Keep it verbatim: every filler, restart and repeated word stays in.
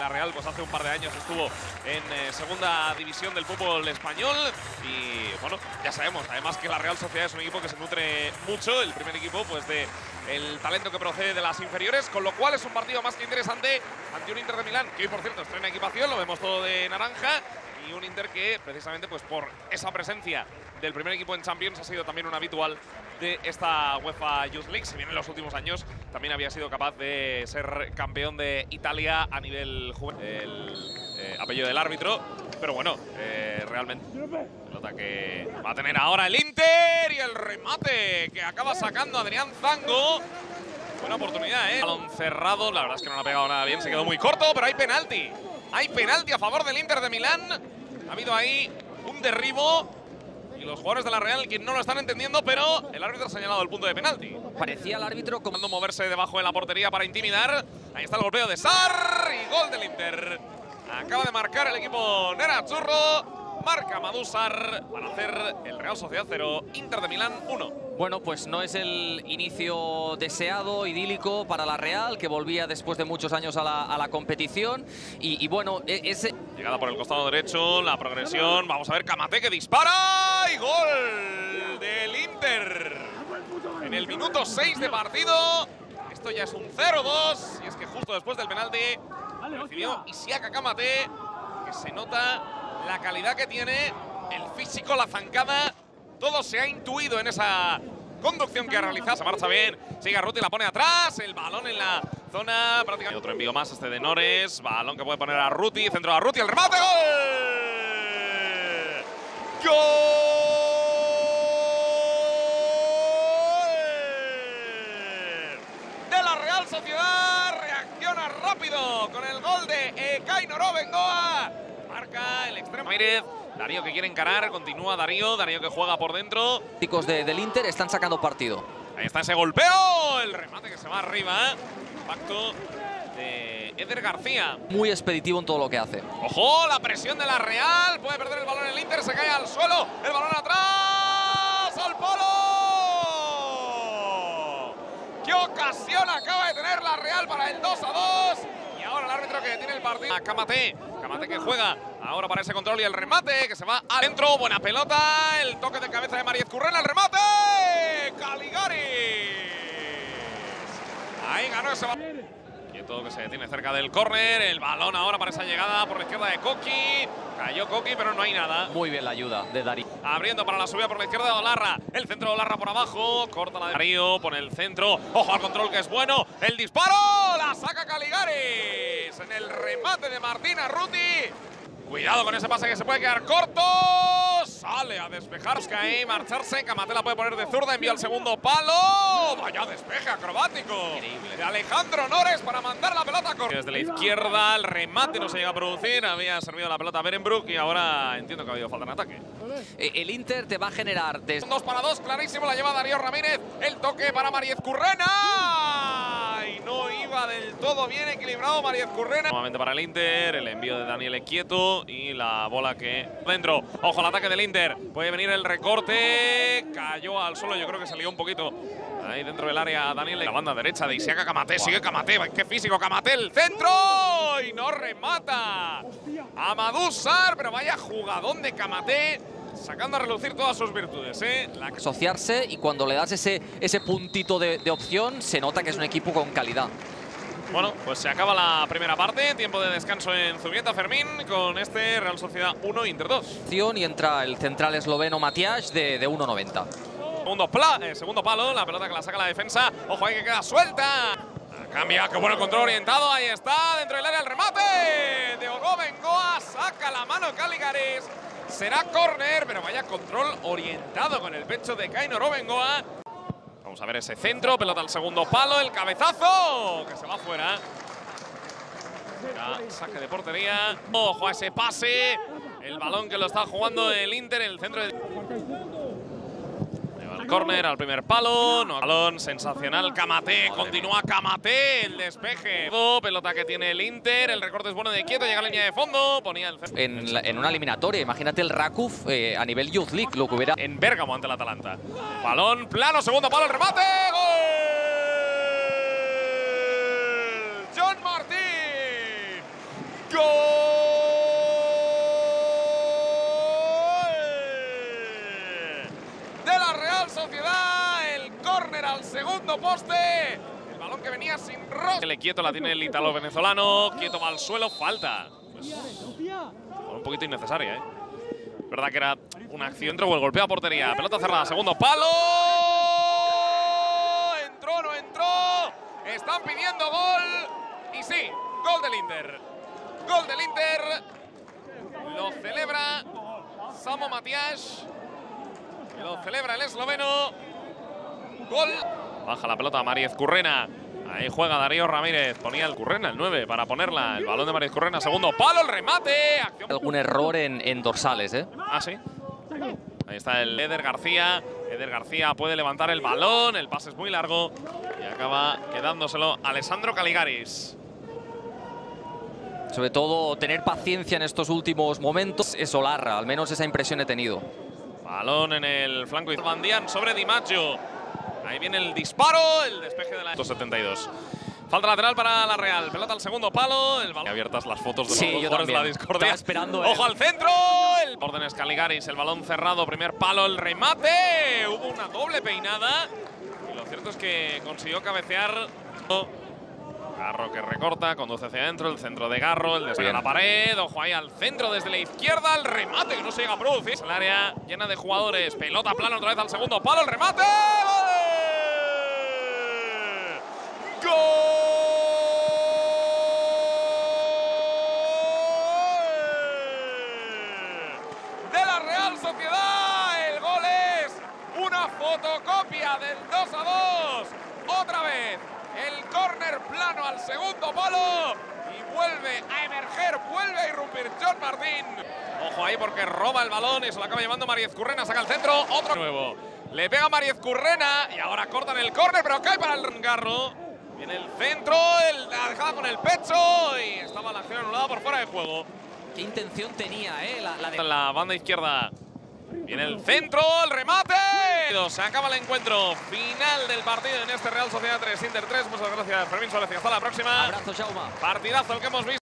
la Real pues hace un par de años estuvo en eh, segunda división del fútbol español y bueno, ya sabemos además que la Real Sociedad es un equipo que se nutre mucho, el primer equipo pues de el talento que procede de las inferiores, con lo cual es un partido más que interesante ante un Inter de Milán que hoy por cierto estrena equipación, lo vemos todo de naranja, y un Inter que precisamente pues por esa presencia del primer equipo en Champions ha sido también un habitual de esta UEFA Youth League. Si bien en los últimos años también había sido capaz de ser campeón de Italia a nivel juvenil, el eh, apellido del árbitro. Pero bueno, eh, realmente pelota que va a tener ahora el Inter y el remate que acaba sacando Adrián Zango. Buena oportunidad, ¿eh? Balón cerrado, la verdad es que no lo ha pegado nada bien, se quedó muy corto, pero hay penalti. Hay penalti a favor del Inter de Milán. Ha habido ahí un derribo. Y los jugadores de la Real que no lo están entendiendo, pero el árbitro ha señalado el punto de penalti. Parecía el árbitro como moverse debajo de la portería para intimidar. Ahí está el golpeo de Sarr y gol del Inter. Acaba de marcar el equipo Nerazzurro. Marca Amadou Sarr para hacer el Real Sociedad cero, Inter de Milán uno. Bueno, pues no es el inicio deseado, idílico para la Real, que volvía después de muchos años a la, a la competición. Y, y bueno, ese... Llegada por el costado derecho, la progresión. Vamos a ver Kamaté que dispara y gol del Inter. En el minuto seis de partido. Esto ya es un cero dos. Y es que justo después del penalti recibió Isiaka Kamaté, que se nota la calidad que tiene, el físico, la zancada. Todo se ha intuido en esa conducción que ha realizado. Se marcha bien, sigue Arruti, la pone atrás, el balón en la zona prácticamente. Otro envío más, este de Nores, balón que puede poner a Arruti, centro de Arruti, el remate, ¡gol! ¡Gol! De la Real Sociedad, reacciona rápido con el gol de Ekainoro Bengoa. Marca el extremo Ramírez. Darío que quiere encarar, continúa Darío, Darío que juega por dentro. Los chicos de, del Inter están sacando partido. Ahí está ese golpeo, el remate que se va arriba. Impacto de Eder García. Muy expeditivo en todo lo que hace. Ojo, la presión de la Real, puede perder el balón el Inter, se cae al suelo, el balón atrás, al palo. ¡Qué ocasión acaba de tener la Real para el dos a dos! Y ahora el árbitro que detiene el partido. Kamaté, Kamaté que juega ahora para ese control y el remate que se va adentro. Buena pelota, el toque de cabeza de Mariez Currena, el remate. Caligaris. Ahí ganó ese balón. Quieto que se detiene cerca del córner. El balón ahora para esa llegada por la izquierda de Koki. Cayó Koki, pero no hay nada. Muy bien la ayuda de Darío. Abriendo para la subida por la izquierda de Olarra. El centro de Olarra por abajo. Corta la de Darío, pone el centro. Ojo al control que es bueno. El disparo. La saca Caligaris. En el remate de Martín Arruti. Cuidado con ese pase que se puede quedar corto. Sale a despejar. Busca ahí marcharse. Kamaté la puede poner de zurda. Envía el segundo palo. Vaya despeje acrobático. Increíble. De Alejandro Nores para mandar la pelota. Desde la izquierda el remate no se llega a producir. Había servido la pelota a Berenbrook y ahora entiendo que ha habido falta en ataque. El Inter te va a generar desde... Dos para dos, clarísimo, la lleva Darío Ramírez. El toque para Mariez Currena. Y no iba del todo bien equilibrado Mariez Currena. Nuevamente para el Inter, el envío de Daniel Quieto y la bola que dentro. Ojo al ataque del Inter. Puede venir el recorte. Cayó al suelo, yo creo que se lió un poquito. Ahí dentro del área Daniel. La banda derecha de Isiaka Kamaté. Sigue Kamaté. Qué físico Kamaté. El centro. Y no remata. Amadou Sarr. Pero vaya jugadón de Kamaté. Sacando a relucir todas sus virtudes, ¿eh? La... Asociarse y cuando le das ese, ese puntito de, de opción, se nota que es un equipo con calidad. Bueno, pues se acaba la primera parte. Tiempo de descanso en Zubieta, Fermín, con este Real Sociedad uno, Inter dos. Y entra el central esloveno Matias de, de uno noventa. Segundo, pla, eh, segundo palo, la pelota que la saca la defensa. Ojo ahí que queda suelta. Cambia, qué bueno el control orientado. Ahí está, dentro del área el remate de Oro Bengoa. Saca la mano Caligaris. Será córner, pero vaya control orientado con el pecho de Ekainoro Bengoa. Vamos a ver ese centro, pelota al segundo palo, el cabezazo que se va fuera. Será saque de portería. Ojo a ese pase, el balón que lo está jugando el Inter en el centro de... El córner al primer palo, no, balón sensacional, Kamaté, continúa Kamaté, el despeje. Pelota que tiene el Inter, el recorte es bueno de Quieto, llega a la línea de fondo, ponía el... En, la, en una eliminatoria, imagínate el Rakuf eh, a nivel Youth League, lo que hubiera... En Bérgamo ante el Atalanta. Balón plano, segundo palo, el remate, ¡gol! John Martín. ¡Gol! De la Real Sociedad, el córner al segundo poste. El balón que venía sin rostro. Le quieto la tiene el ítalo venezolano. Quieto va al suelo, falta. Pues, un poquito innecesaria, ¿eh? Verdad que era una acción. Entró o el golpeo a portería. Pelota cerrada, segundo palo. Entró, no entró. Están pidiendo gol. Y sí, gol del Inter. Gol del Inter. Lo celebra Samo Matías. Lo celebra el esloveno. Gol. Baja la pelota Mariez Currena. Ahí juega Darío Ramírez. Ponía el Currena, el nueve, para ponerla. El balón de Mariez Currena, segundo palo, el remate. Acción. Algún error en, en dorsales, ¿eh? Ah, sí. Ahí está el Eder García. Eder García puede levantar el balón. El pase es muy largo. Y acaba quedándoselo Alessandro Caligaris. Sobre todo, tener paciencia en estos últimos momentos es Olarra. Al menos esa impresión he tenido. Balón en el flanco. Bandián sobre Di Maggio. Ahí viene el disparo, el despeje de la ciento setenta y dos. Falta lateral para la Real. Pelota al segundo palo. El balón. Abiertas las fotos de los sí, dos jugadores de la discordia. Estaba esperando. Ojo el... al centro. El órdenes Caligaris. El balón cerrado. Primer palo. El remate. Hubo una doble peinada. Y lo cierto es que consiguió cabecear. Garro que recorta, conduce hacia adentro, el centro de Garro, el despegue a la pared, ojo ahí al centro desde la izquierda, el remate que no se llega a producir. El área llena de jugadores, pelota plana otra vez al segundo palo, el remate. ¡Gol! De la Real Sociedad, el gol es una fotocopia del dos a dos. Otra vez. El córner plano al segundo palo y vuelve a emerger, vuelve a irrumpir John Martín. Ojo ahí porque roba el balón y se lo acaba llevando Mariez Currena, saca el centro, otro nuevo. Le pega Mariez Currena y ahora cortan el córner, pero cae para el Garro. Viene el centro, el, la dejada con el pecho y estaba la acción anulada por fuera de juego. ¿Qué intención tenía, eh? La, la de... En la banda izquierda. Viene el centro, el remate. Se acaba el encuentro final del partido en este Real Sociedad tres, Inter tres. Muchas gracias, Fermín Suárez. Hasta la próxima. Abrazo, Jaume. Partidazo el que hemos visto.